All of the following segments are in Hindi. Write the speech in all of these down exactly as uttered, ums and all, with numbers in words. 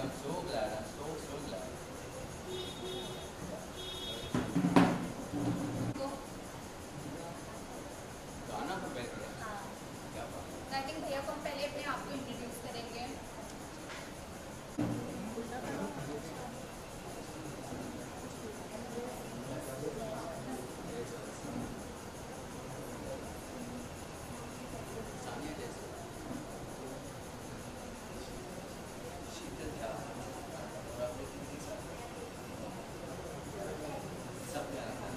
I'm so glad. I'm so so glad. गाना प्रिपेयर किया। हाँ। क्या बात। आई थिंक भैया को हम पहले अपने आप को इंट्रोड्यूस करेंगे। सानिया जैसे शीतल झा और आपके कितने साथ सब प्यारा था।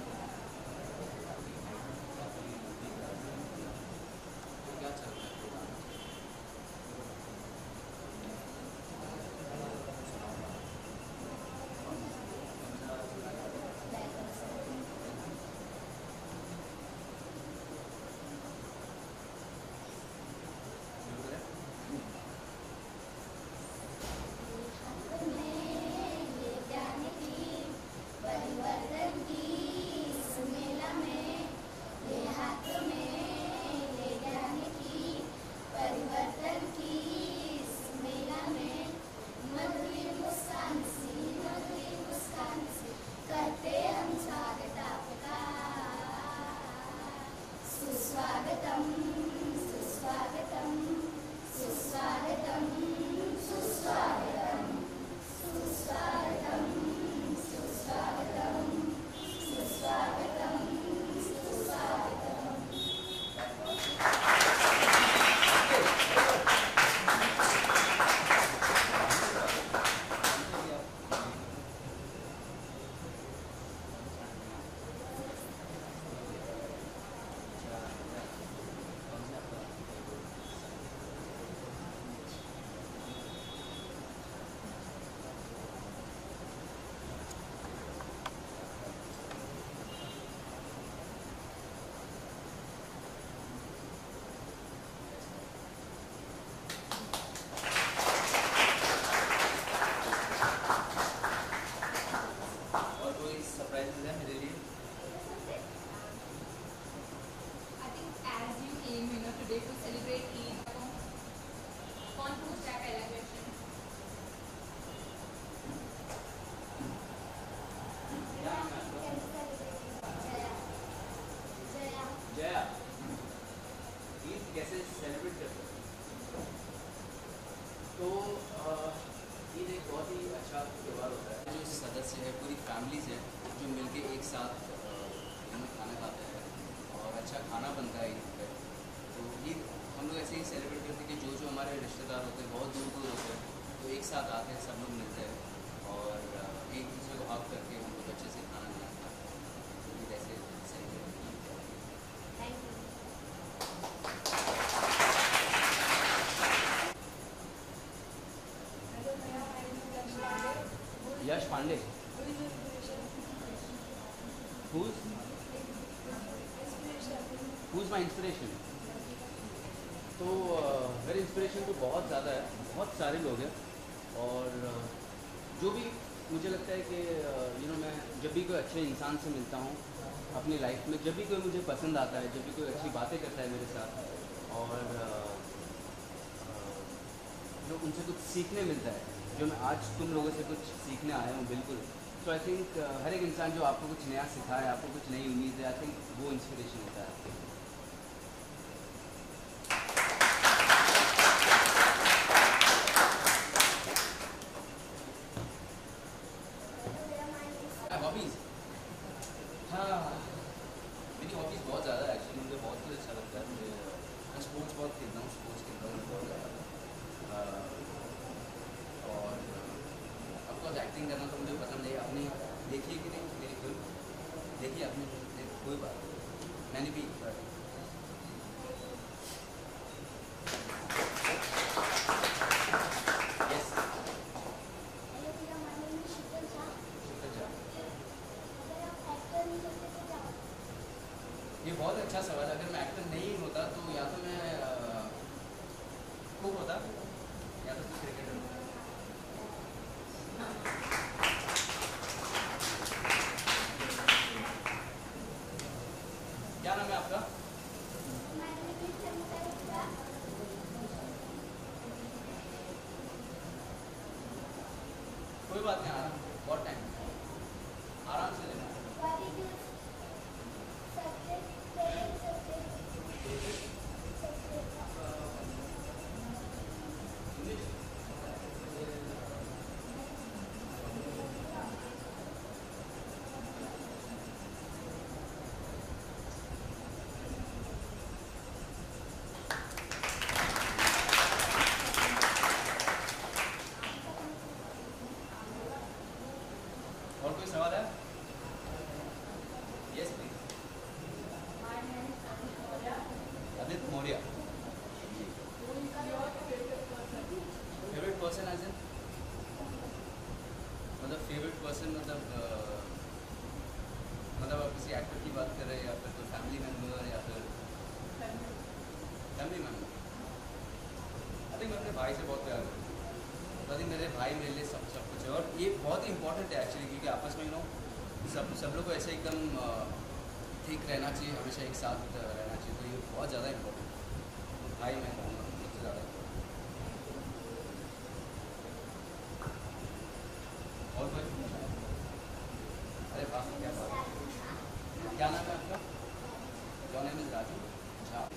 तो क्या चल रहा है प्रोग्राम? और कोई सरप्राइजेस है मेरे लिए? I think as you came, you know, today to celebrate Eid, कौन पूछता है पहला क्वेश्चन? क्या नाम है आपका? जया। ईद कैसे सेलिब्रेट करते हो? तो अ, ईद एक बहुत ही अच्छा त्यौहार होता है। जो सदस्य है पूरी फैमिली से जो मिलके एक साथ अ, हम खाना खाते हैं और अच्छा खाना बनता है ईद पे। तो ईद हम लोग ऐसे ही सेलिब्रेट करते हैं कि जो जो हमारे रिश्तेदार होते हैं बहुत दूर दूर होते हैं तो एक साथ आते हैं, सब लोग मिलते हैं और अ, एक दूसरे को हक करके हम लोग अच्छे से खाना खाना खाते हैं। तो ईद ऐसे सेलिब्रेट करते हैं। Thank you. Yash Pandey. Who's Who's my inspiration? तो मेरी इंस्पिरेशन तो बहुत ज़्यादा है, बहुत सारे लोग हैं और uh, जो भी मुझे लगता है कि यू नो मैं जब भी कोई अच्छे इंसान से मिलता हूँ अपनी लाइफ में, जब भी कोई मुझे पसंद आता है, जब भी कोई अच्छी बातें करता है मेरे साथ और uh, uh, जो उनसे कुछ सीखने मिलता है, जो मैं आज तुम लोगों से कुछ सीखने आया हूँ बिल्कुल। तो आई थिंक हर एक इंसान जो आपको कुछ नया सिखाए, आपको कुछ नई उम्मीद है, आई थिंक वो इंस्पिरेशन होता है आपके। हॉबीज़, हाँ मेरी हॉबीज़ बहुत ज़्यादा है एक्चुअली, मुझे बहुत कुछ अच्छा लगता है। मुझे मैं स्पोर्ट्स बहुत खेलता हूँ, स्पोर्ट्स खेलता हूँ बहुत ज़्यादा और ऑफकोर्स एक्टिंग करना तो मुझे पसंद है। आपने देखिए कि नहीं मेरी फिल्म देखिए आपने? कोई बात नहीं, मैंने भी यस ये बहुत अच्छा सवाल है। अगर मैं एक्टर नहीं होता तो या तो मैं कुक होता या तो क्रिकेटर होता। क्या नाम है आपका? बात नहीं, आराम बहुत टाइम आराम से लेना। और कोई सवाल है? Yes please. Aditya Maurya. Favourite person as in मतलब फेवरेट पर्सन मतलब अ, मतलब आप किसी एक्टर की बात कर रहे हैं या फिर कोई फैमिली मेम्बर या फिर फैमिली मेम्बर? आई थिंक मैं अपने भाई से बहुत प्यार करता हूँ। आई थिंक मेरे भाई मेरे लिए सब सब कुछ है और ये बहुत ही इंपॉर्टेंट है एक्चुअली, क्योंकि आपस में यू नो सब सब लोग को ऐसे एकदम ठीक रहना चाहिए, हमेशा एक साथ अ, रहना चाहिए, तो ये बहुत ज़्यादा इम्पोर्टेंट है। तो भाई मैं कहूँगा सबसे ज़्यादा important। और कोई? अरे वाह क्या बात है। क्या नाम है आपका? Your name is Raju Jha.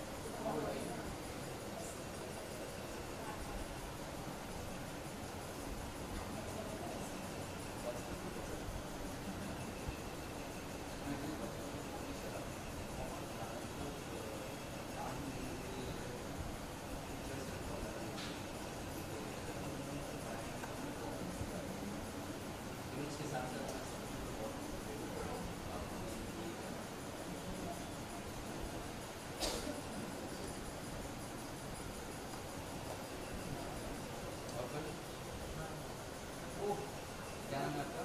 इसके साथ साथ और फिर ओह क्या नाम है आपका?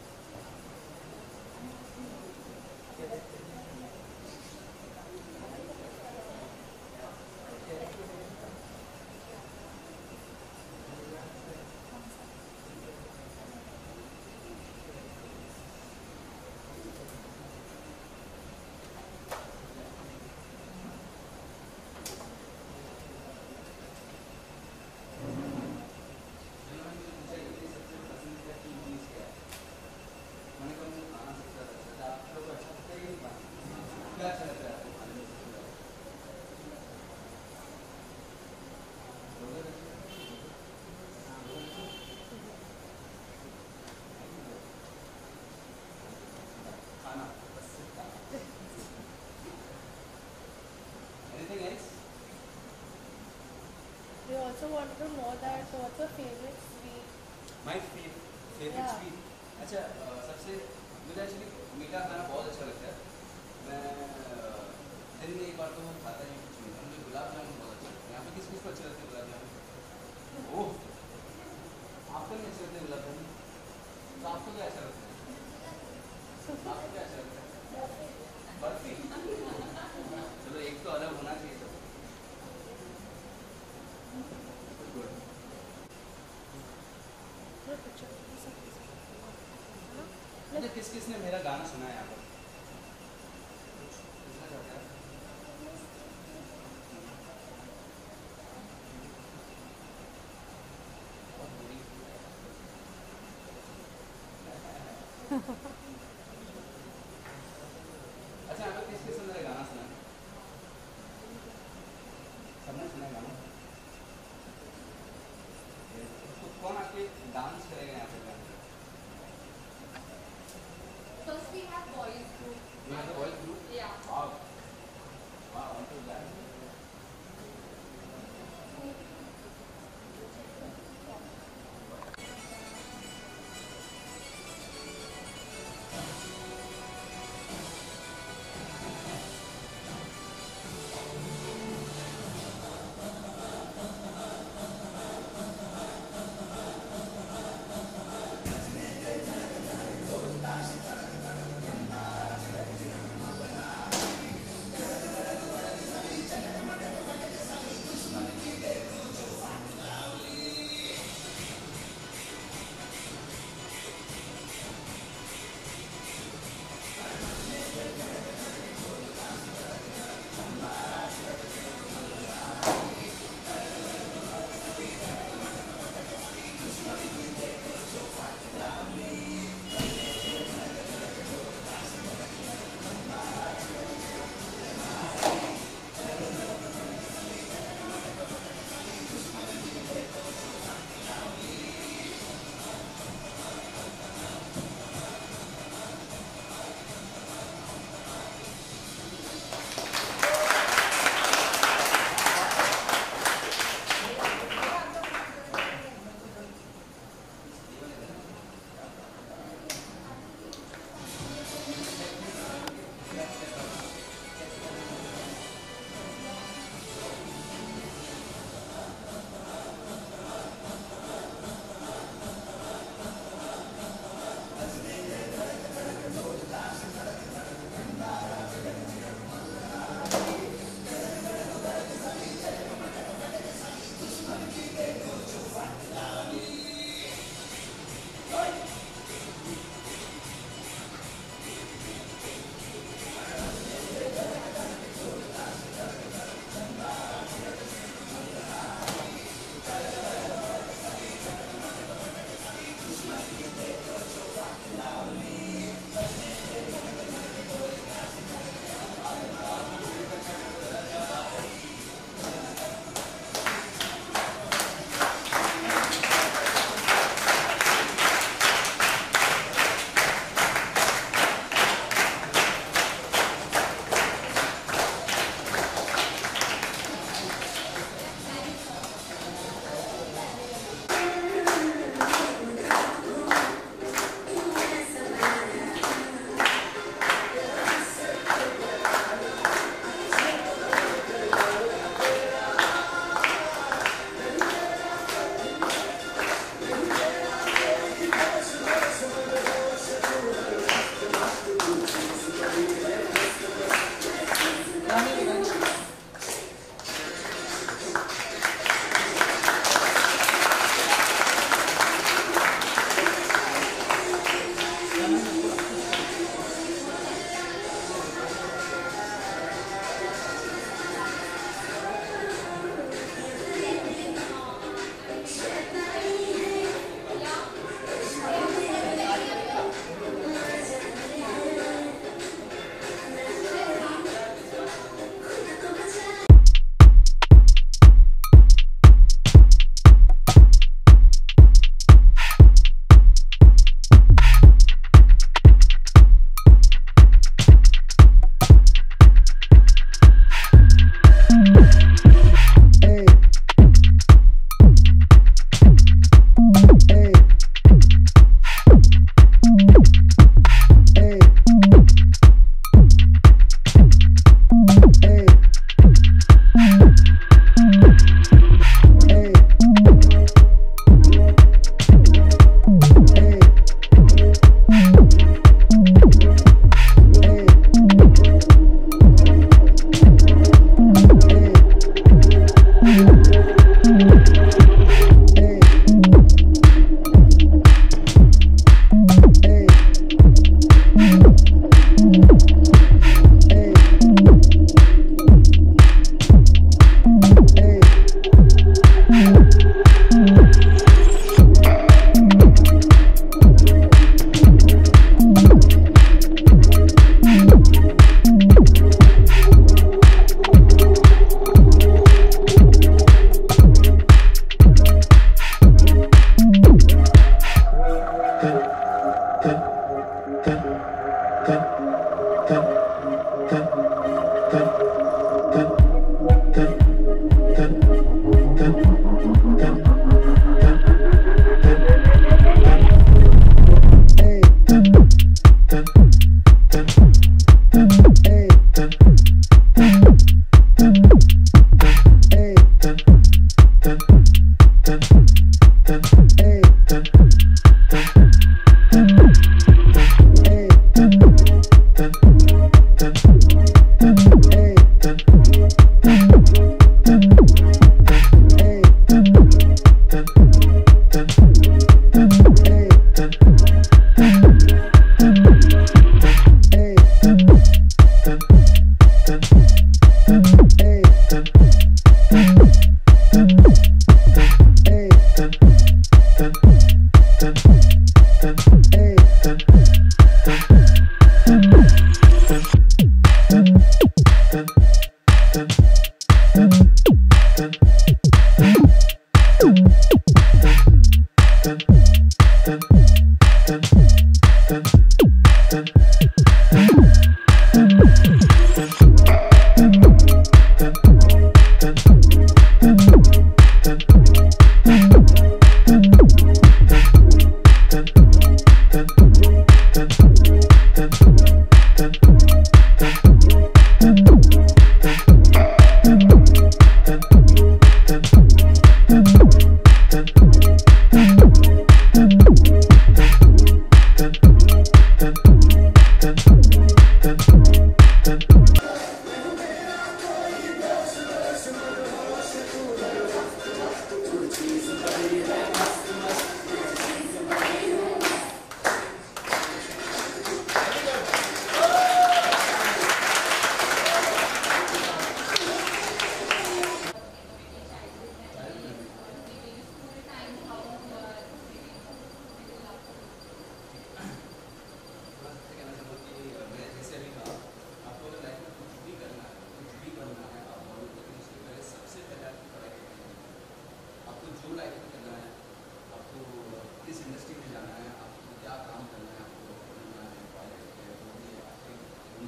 क्या अच्छा लगता है आपको खाने में सबसे ज़्यादा? खाना बस। Anything else? We also wanted to know that what's your favorite sweet? My fav- favorite Yeah. sweet? अच्छा अ, सबसे मुझे एक्चुअली मीठा खाना बहुत अच्छा लगता है। मैं अ, दिन में एक बार तो खाता ही कुछ मीठा। मुझे गुलाब जामुन बहुत अच्छा लगता है। यहाँ पे किस किस को अच्छे लगते हैं गुलाब जामुन? ओह आपको नहीं अच्छे लगते गुलाब जामुन? तो आपको क्या अच्छा लगता है? आपको क्या अच्छा लगता है? बर्फी। चलो एक तो अलग होना चाहिए सब। गुड। No picture. अच्छा किस किस ने मेरा गाना सुना है यहाँ पर? कुछ पूछना चाहते हैं? बहुत बुरी। अच्छा यहाँ पर किस किस ने मेरा गाना सुना है? सबने सुना है गाना? तो कौन आपके डांस करेगा यहाँ पे गाने पे? First we have boys group. You have the boys group? Yeah. Wow. Wow, I want to do that.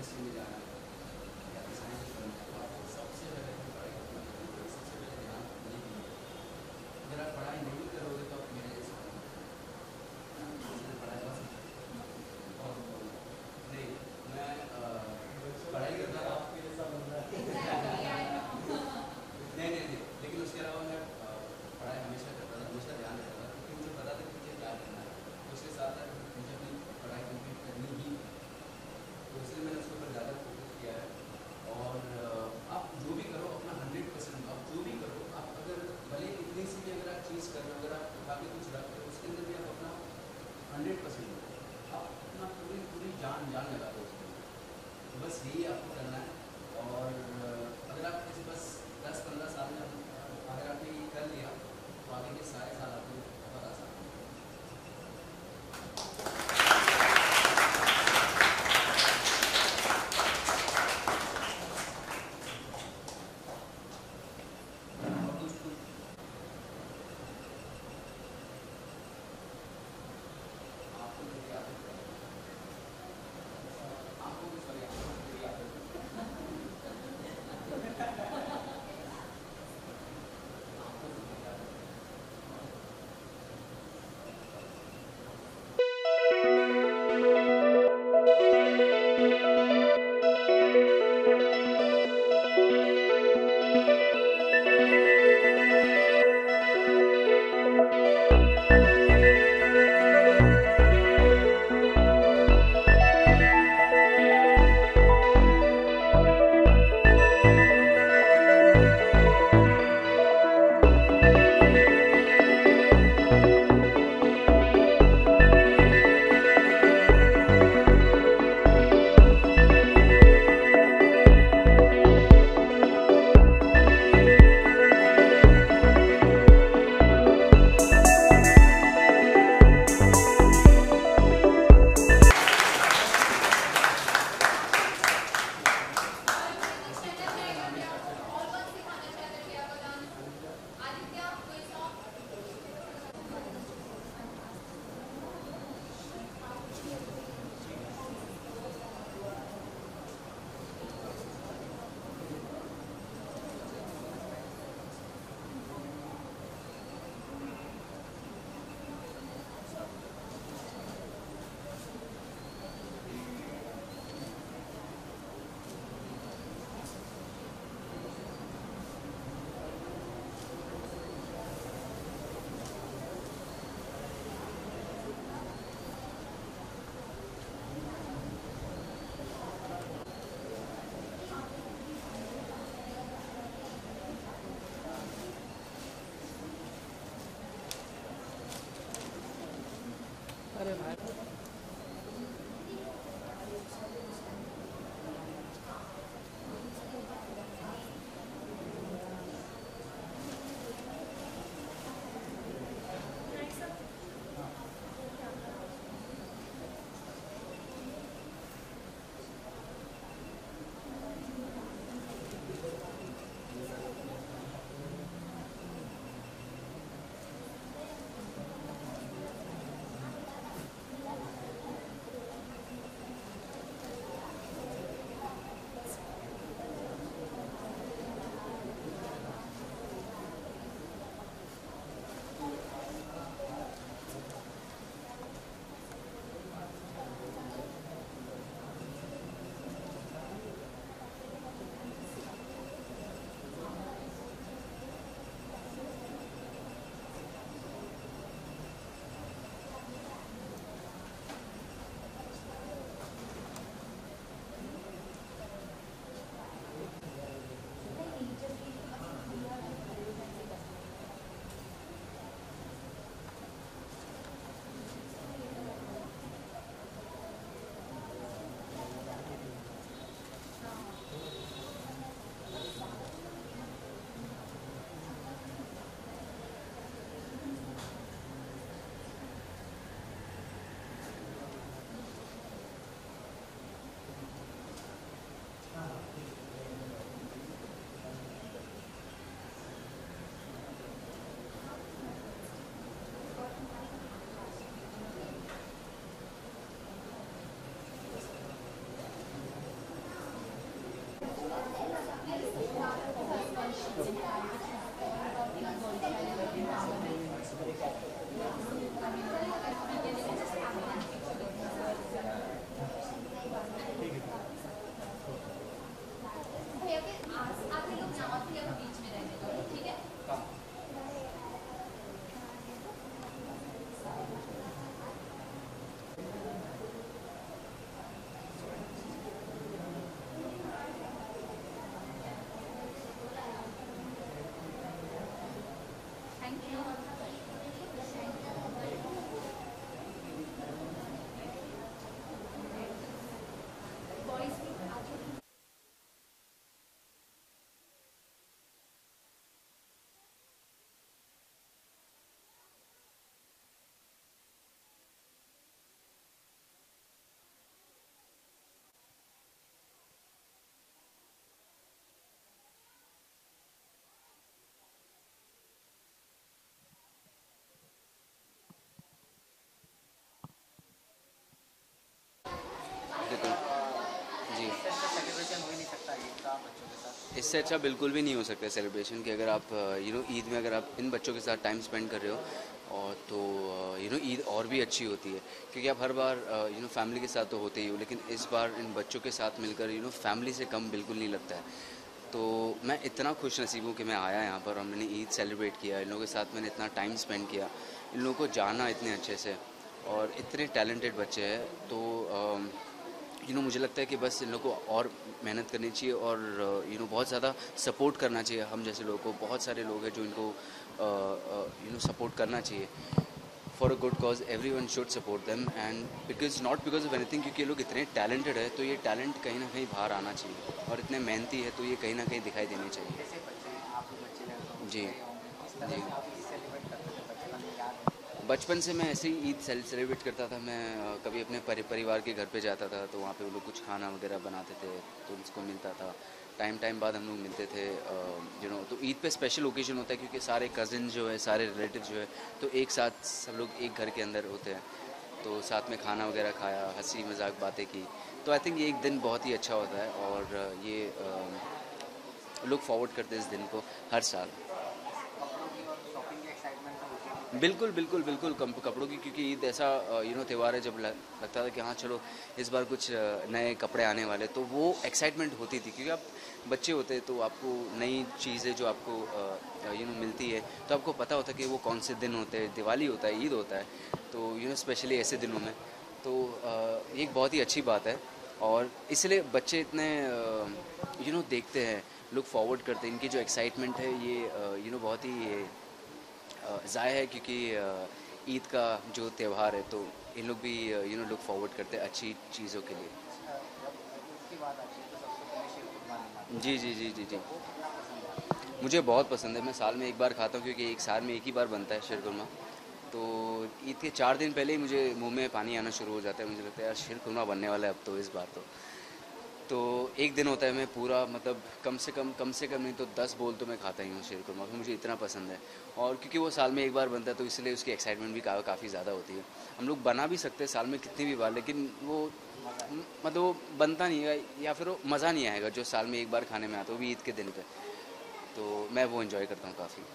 Industry में जाना है या फिर साइंस करना है, तो आपको सबसे पहले अपनी पढ़ाई करना है। सबसे पहले ध्यान ये दीजिए, अगर आप पढ़ाई नहीं करोगे तो आप मेरे जैसे पढ़ाई कर सकते और नहीं मैं पढ़ाई करता था आपके जैसा बंदा नहीं नहीं नहीं लेकिन उसके अलावा मैं पढ़ाई हमेशा करता था, हमेशा ध्यान देता था, क्योंकि मुझे पता था कि मुझे क्या करना है। उसके साथ साथ मुझे अपनी पढ़ाई कंप्लीट करनी ही, तो इसलिए मैंने उसके ऊपर ज़्यादा फोकस किया है। और आप जो भी करो अपना हंड्रेड परसेंट, आप जो भी करो, आप अगर भले इतनी सी भी अगर आप चीज़ कर रहे हो, अगर आप उठा के कुछ रख रहे हो, उसके अंदर भी आप अपना हंड्रेड परसेंट दो, आप अपना पूरी पूरी जान जान लगा दो उसके अंदर। तो बस यही आपको करना है। और अगर आप इस बस दस पंद्रह साल में अगर आपने ये कर लिया तो आगे के सारे साल आपको बहुत आसान होंगे। अरे भाई इससे अच्छा बिल्कुल भी नहीं हो सकता सेलिब्रेशन कि अगर आप यू नो ईद में अगर आप इन बच्चों के साथ टाइम स्पेंड कर रहे हो और तो यू नो ईद और भी अच्छी होती है, क्योंकि आप हर बार यू नो फैमिली के साथ तो होते ही हो, लेकिन इस बार इन बच्चों के साथ मिलकर यू नो फैमिली से कम बिल्कुल नहीं लगता है। तो मैं इतना खुश नसीब हूँ कि मैं आया यहाँ पर और मैंने ईद सेलिब्रेट किया, इन लोगों के साथ मैंने इतना टाइम स्पेंड किया, इन लोगों को जाना इतने अच्छे से, और इतने टैलेंटेड बच्चे हैं। तो यू नो मुझे लगता है कि बस इन लोगों को और मेहनत करनी चाहिए और यू नो बहुत ज़्यादा सपोर्ट करना चाहिए हम जैसे लोगों को। बहुत सारे लोग हैं जो इनको यू नो सपोर्ट करना चाहिए for a good cause. Everyone should support them and because not because of anything, क्योंकि ये लोग इतने टैलेंटेड है तो ये टैलेंट कहीं ना कहीं बाहर आना चाहिए, और इतने मेहनती है तो ये कहीं ना कहीं दिखाई देनी चाहिए। जी जी बचपन से मैं ऐसे ही ईद सेलिब्रेट करता था। मैं कभी अपने परि परिवार के घर पे जाता था तो वहाँ पे वो लोग कुछ खाना वगैरह बनाते थे तो उसको मिलता था। टाइम टाइम बाद हम लोग मिलते थे यू नो। तो ईद पे स्पेशल ओकेजन होता है क्योंकि सारे कज़िन जो है, सारे रिलेटिव जो है, तो एक साथ सब लोग एक घर के अंदर होते हैं, तो साथ में खाना वगैरह खाया, हंसी मजाक बातें की। तो आई थिंक ये एक दिन बहुत ही अच्छा होता है और ये लुक फॉरवर्ड करते हैं इस दिन को हर साल। बिल्कुल बिल्कुल बिल्कुल कपड़ों की, क्योंकि ईद ऐसा यू नो त्यौहार है जब लगता था कि हाँ चलो इस बार कुछ नए कपड़े आने वाले, तो वो एक्साइटमेंट होती थी क्योंकि आप बच्चे होते तो आपको नई चीज़ें जो आपको यू नो मिलती है तो आपको पता होता है कि वो कौन से दिन होते हैं। दिवाली होता है, ईद होता है, तो यू नो स्पेशली ऐसे दिनों में तो ये एक बहुत ही अच्छी बात है और इसलिए बच्चे इतने यू नो देखते हैं, लुक फॉरवर्ड करते हैं। इनकी जो एक्साइटमेंट है ये यू नो बहुत ही ज़ाया है क्योंकि ईद का जो त्यौहार है तो इन लोग भी यू नो लुक फॉरवर्ड करते हैं अच्छी चीज़ों के लिए। जी जी जी जी जी मुझे बहुत पसंद है। मैं साल में एक बार खाता हूँ क्योंकि एक साल में एक ही बार बनता है शीरकुरमा। तो ईद के चार दिन पहले ही मुझे मुंह में पानी आना शुरू हो जाता है। मुझे लगता है यार शीरकुरमा बनने वाला है अब तो इस बार तो तो एक दिन होता है मैं पूरा मतलब कम से कम कम से कम नहीं तो दस बोल तो मैं खाता ही हूँ शीरकुरमा, क्योंकि मुझे इतना पसंद है। और क्योंकि वो साल में एक बार बनता है तो इसलिए उसकी एक्साइटमेंट भी का, काफ़ी ज़्यादा होती है। हम लोग बना भी सकते हैं साल में कितनी भी बार, लेकिन वो मतलब वो बनता नहीं है या फिर वो मज़ा नहीं आएगा जो साल में एक बार खाने में आता है, वो भी ईद के दिन पे। तो मैं वो इन्जॉय करता हूँ काफ़ी।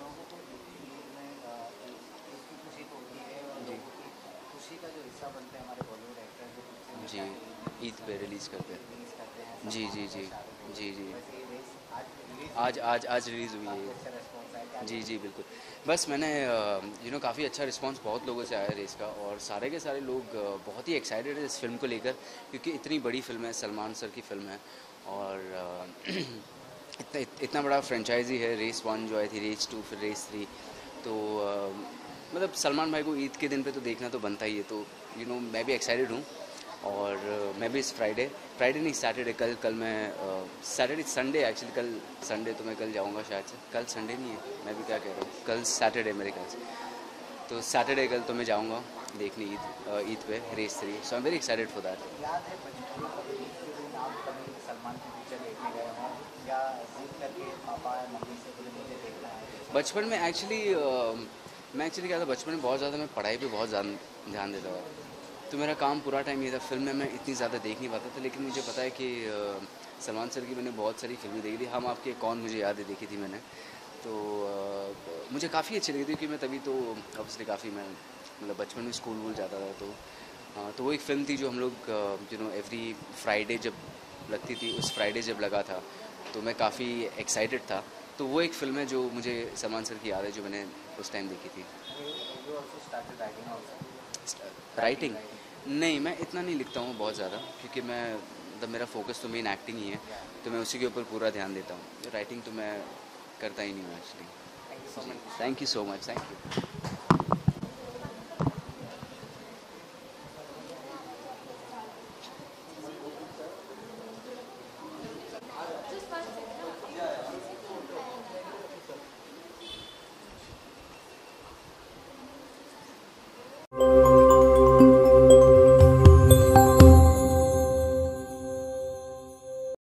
जी ईद पे रिलीज़ करते हैं। जी जी जी जी जी आज आज आज रिलीज़ हुई है। जी जी बिल्कुल। बस मैंने यू नो काफ़ी अच्छा रिस्पांस बहुत लोगों से आया रेस का, और सारे के सारे लोग बहुत ही एक्साइटेड है इस फिल्म को लेकर, क्योंकि इतनी बड़ी फिल्म है, सलमान सर की फिल्म है और इतना इतना बड़ा फ्रेंचाइजी है। रेस वन जो आई थी, रेस टू, फिर रेस थ्री, तो मतलब सलमान भाई को ईद के दिन पे तो देखना तो बनता ही है। तो यू नो मैं भी एक्साइटेड हूँ और uh, मैं भी इस फ्राइडे फ्राइडे नहीं सैटरडे कल कल मैं सैटरडे संडे एक्चुअली कल संडे तो मैं कल जाऊँगा शायद से। कल संडे नहीं है, मैं भी क्या कह रहा हूँ, कल सैटरडे मेरे ख्याल से। तो सैटरडे कल तो मैं जाऊँगा देखने ईद ईद पे Race three. So I am very excited for that. बचपन में एक्चुअली मैं एक्चुअली क्या था, बचपन में बहुत ज़्यादा मैं पढ़ाई पे बहुत ज़्यादा ध्यान देता था, तो मेरा काम पूरा टाइम ये था। फिल्म में मैं इतनी ज़्यादा देख नहीं पाता था, लेकिन मुझे पता है कि सलमान सर की मैंने बहुत सारी फिल्में देखी थी। हम आपके कौन मुझे याद है देखी थी मैंने, तो आ, मुझे काफ़ी अच्छी लगी थी क्योंकि मैं तभी तो ऑब्वियसली काफ़ी मैं मतलब बचपन में स्कूल वूल जाता था। तो आ, तो वो एक फ़िल्म थी जो हम लोग यू नो एवरी फ्राइडे जब लगती थी, उस फ्राइडे जब लगा था तो मैं काफ़ी एक्साइटेड था। तो वो एक फ़िल्म है जो मुझे सलमान सर की याद है, जो मैंने उस टाइम देखी थी। राइटिंग नहीं, मैं इतना नहीं लिखता हूँ बहुत ज़्यादा, क्योंकि मैं मतलब मेरा फोकस तो मेन एक्टिंग ही है, तो मैं उसी के ऊपर पूरा ध्यान देता हूँ। राइटिंग तो मैं करता ही नहीं हूँ actually. Thank you so much. Thank you.